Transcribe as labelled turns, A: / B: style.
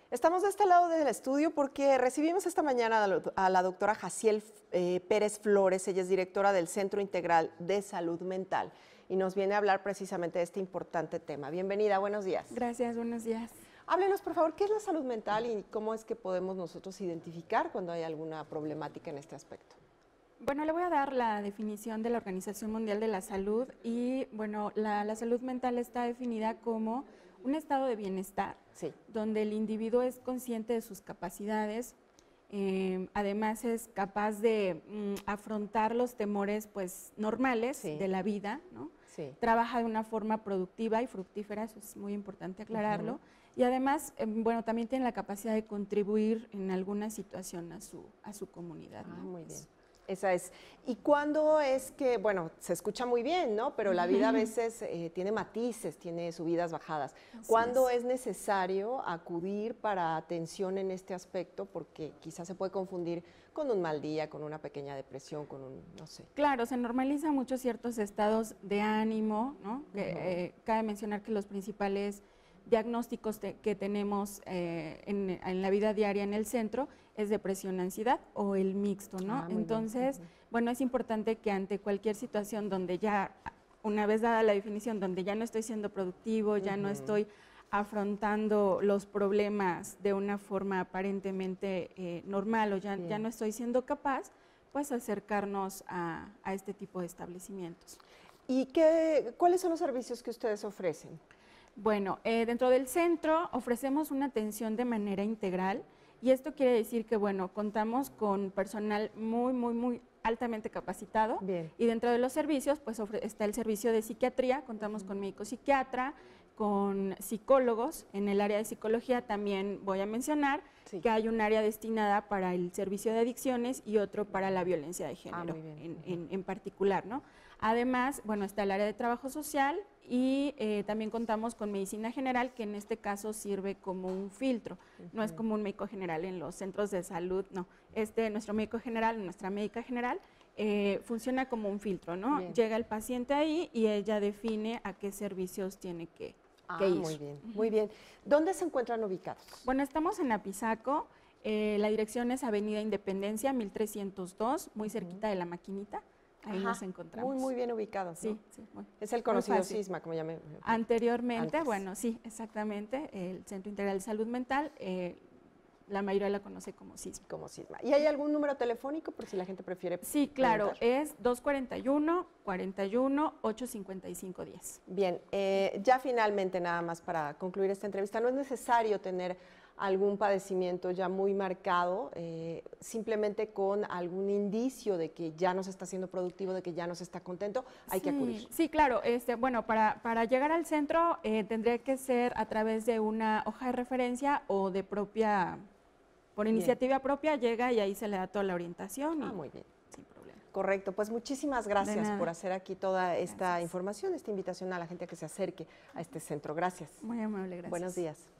A: Estamos de este lado del estudio porque recibimos esta mañana a la doctora Jaciel Pérez Flores. Ella es directora del Centro Integral de Salud Mental y nos viene a hablar precisamente de este importante tema. Bienvenida, buenos días.
B: Gracias, buenos días.
A: Háblenos, por favor, ¿qué es la salud mental y cómo es que podemos nosotros identificar cuando hay alguna problemática en este aspecto?
B: Bueno, le voy a dar la definición de la Organización Mundial de la Salud y, bueno, la salud mental está definida como un estado de bienestar,
A: sí,
B: donde el individuo es consciente de sus capacidades, además es capaz de afrontar los temores pues normales
A: sí,
B: de la vida, ¿no?
A: Sí.
B: Trabaja de una forma productiva y fructífera, eso es muy importante aclararlo, y además, bueno, también tiene la capacidad de contribuir en alguna situación a su comunidad, ¿no?
A: Muy bien. Esa es. ¿Y cuándo es que, bueno, se escucha muy bien, ¿no? Pero la vida a veces tiene matices, tiene subidas, bajadas. ¿Cuándo es necesario acudir para atención en este aspecto? Porque quizás se puede confundir con un mal día, con una pequeña depresión, con un, no sé.
B: Claro, se normaliza mucho ciertos estados de ánimo, ¿no? Cabe mencionar que los principales diagnósticos que tenemos en la vida diaria en el centro es depresión, ansiedad o el mixto, ¿no? Entonces, bueno, es importante que ante cualquier situación donde ya, una vez dada la definición, donde ya no estoy siendo productivo, ya no estoy afrontando los problemas de una forma aparentemente normal o ya no estoy siendo capaz, pues acercarnos a este tipo de establecimientos.
A: ¿Y cuáles son los servicios que ustedes ofrecen?
B: Bueno, dentro del centro ofrecemos una atención de manera integral y esto quiere decir que, bueno, contamos con personal muy altamente capacitado.
A: Bien.
B: Y dentro de los servicios, pues está el servicio de psiquiatría, contamos con médico psiquiatra, con psicólogos. En el área de psicología también voy a mencionar que hay un área destinada para el servicio de adicciones y otro para la violencia de género en particular, ¿no? Además, bueno, está el área de trabajo social y también contamos con medicina general, que en este caso sirve como un filtro. No es como un médico general en los centros de salud, no. Nuestro médico general, nuestra médica general, funciona como un filtro, ¿no? Bien. Llega el paciente ahí y ella define a qué servicios tiene que ir.
A: Muy bien, muy bien. ¿Dónde se encuentran ubicados?
B: Bueno, estamos en Apizaco, la dirección es Avenida Independencia, 1302, muy cerquita de La Maquinita. Ahí nos encontramos.
A: Muy bien ubicados, ¿no?
B: Sí, sí.
A: Es el conocido CISMA, como llamé.
B: Anteriormente, bueno, sí, exactamente, el Centro Integral de Salud Mental, la mayoría la conoce como CISMA.
A: Como CISMA. ¿Y hay algún número telefónico por si la gente prefiere
B: Sí, claro, es 241-41-855-10.
A: Bien, ya finalmente nada más para concluir esta entrevista, no es necesario tener algún padecimiento ya muy marcado, simplemente con algún indicio de que ya no se está siendo productivo, de que ya no se está contento, hay que acudir.
B: Sí, claro. Bueno, para llegar al centro tendría que ser a través de una hoja de referencia o de por iniciativa propia, llega y ahí se le da toda la orientación.
A: Muy bien.
B: Sin problema.
A: Correcto, pues muchísimas gracias por hacer aquí toda esta información, esta invitación a la gente a que se acerque a este centro. Gracias.
B: Muy amable, gracias.
A: Buenos días.